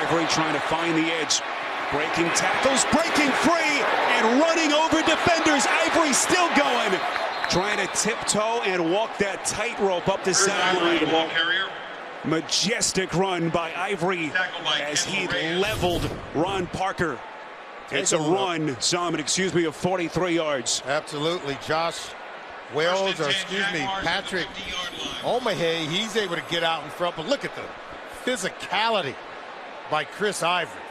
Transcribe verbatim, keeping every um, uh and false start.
Ivory trying to find the edge. Breaking tackles, breaking free, and running over defenders. Ivory still going. Trying to tiptoe and walk that tightrope up the sideline. The ball carrier. Majestic run by Ivory as he leveled Ron Parker. It's a run, some, excuse me, of forty-three yards. Absolutely. Josh Wells, or excuse me, Patrick Omahe, he's able to get out in front. But look at the physicality by Chris Ivory.